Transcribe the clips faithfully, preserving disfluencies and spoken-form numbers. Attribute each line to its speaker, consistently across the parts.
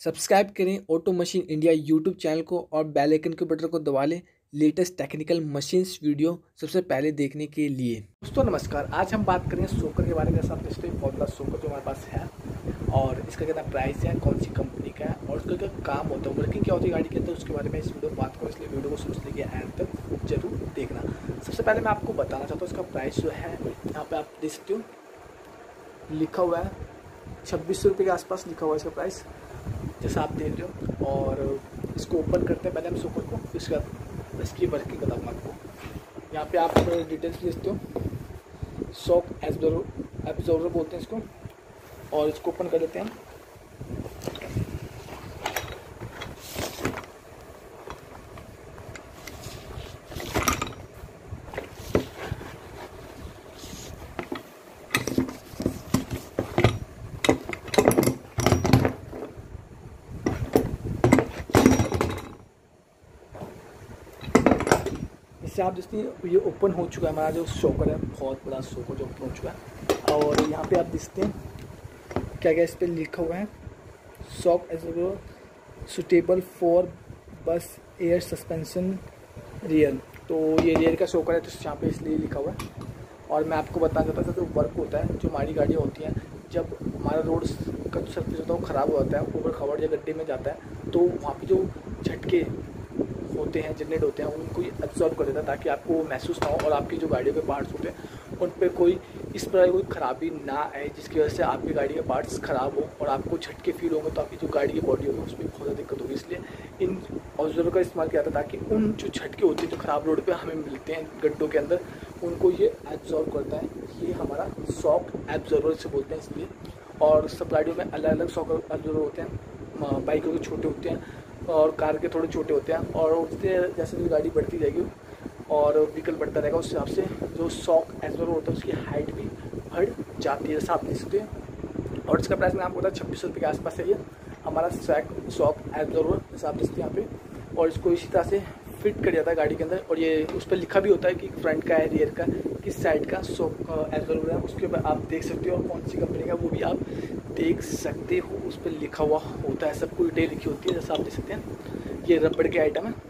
Speaker 1: Subscribe करें auto machine India YouTube channel को और बेल आइकन के बटन को दबा लें लेटेस्ट टेक्निकल मशीन्स वीडियो सबसे पहले देखने के लिए। दोस्तों नमस्कार, आज हम बात करेंगे सोकर के बारे में। जैसा आप देखते हैं फॉर्मूला सोकर जो हमारे पास है और इसका कितना प्राइस है, कौन सी कंपनी का है और उसका क्या काम होता है, वर्किंग क्या होती है गाड़ी के अंदर, उसके बारे में इस वीडियो में बात करूँ। इसलिए वीडियो को शुरू से लेकर एंड तक जरूर देखना। सबसे पहले मैं आपको बताना चाहता हूँ इसका प्राइस जो है, यहाँ पे आप देख सकते हो लिखा हुआ है छब्बीस सौ रुपये के आसपास लिखा हुआ है इसका प्राइस, जैसा आप देख रहे हो। और इसको ओपन करते हैं पहले हम सोकर को, फिर इसका इसकी वर्किंग बताऊँगा आपको। यहाँ पे आप डिटेल्स देखते हो, शॉक एब्जॉर्बर एब्जॉर्बर बोलते हैं इसको, और इसको ओपन कर लेते हैं। इससे आप देखते हैं ये ओपन हो चुका है हमारा जो शॉकर है, बहुत बड़ा शॉकर जो ओपन हो चुका है। और यहाँ पे आप देखते हैं क्या क्या इस पर लिखा हुआ है, shock absorber suitable for bus air suspension rear. तो ये रियर का शॉकर है तो यहाँ पे इसलिए लिखा हुआ है। और मैं आपको बताना चाहता था जो वर्क होता है, जो हमारी गाड़ियाँ होती हैं, जब हमारा रोड का जो सर्फेस होता है वो ख़राब हो जाता है, ऊपर खबर या गड्ढे में जाता है, तो वहाँ पे जो झटके होते हैं जनरेट होते हैं उनको ये एब्जॉर्ब कर देता है, ताकि आपको महसूस ना हो और आपकी जो गाड़ी के पार्ट्स होते हैं उन पर कोई इस प्रकार कोई खराबी ना आए, जिसकी वजह से आपकी गाड़ी के पार्ट्स ख़राब हो और आपको झटके फील होंगे, तो आपकी जो गाड़ी की बॉडी होगी उसमें बहुत ज़्यादा दिक्कत होगी। इसलिए इन ऑब्जर्वर का इस्तेमाल किया जाता है, ताकि उन जो झटके होते हैं जो ख़राब रोड पर हमें मिलते हैं गड्ढों के अंदर, उनको ये एब्जॉर्ब करता है। ये हमारा शॉक एब्जॉर्बर से बोलते हैं इसलिए। और सब गाड़ियों में अलग अलग शॉक एब्जॉर्बर होते हैं, बाइकों के छोटे होते हैं और कार के थोड़े छोटे होते हैं। और उससे जैसे भी गाड़ी बढ़ती जाएगी और व्हीकल बढ़ता रहेगा, उस हिसाब से जो शॉक एब्जॉर्बर होता है उसकी हाइट भी बढ़ जाती है, जैसा आप देख सकते हैं। और इसका प्राइस मैं आपको बता छब्बीस सौ रुपये के आसपास है ये हमारा शॉक शॉक एब्जॉर्बर, जैसा आप देखते हैं यहाँ पे। और इसको इसी तरह से फिट कर जाता है गाड़ी के अंदर, और ये उस पर लिखा भी होता है कि फ्रंट का है, रियर का, किस साइड का शॉक एब्जॉर्बर है, उसके ऊपर आप देख सकते हो। और कौन सी कंपनी का वो भी आप देख सकते हो, उस पर लिखा हुआ होता है, सब कुछ डिटेल लिखी होती है, जैसा आप देख सकते हैं। ये रबड़ के आइटम है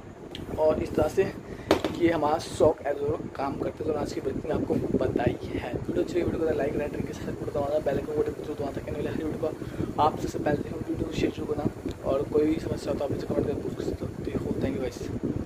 Speaker 1: और इस तरह से ये हमारा शॉक एब्जॉर्बर काम करते हैं। तो आज की वर्किंग आपको बताई है। वीडियो अच्छी वीडियो को लाइक करें, तरीके से दबाना, बेल आइकन को बटन दबाना, ताकि हर वीडियो को आप सबसे पहले वीडियो शेयर करना। और कोई भी समस्या हो तो आप मुझे कमेंट करके पूछ सकते हो। Thank you guys.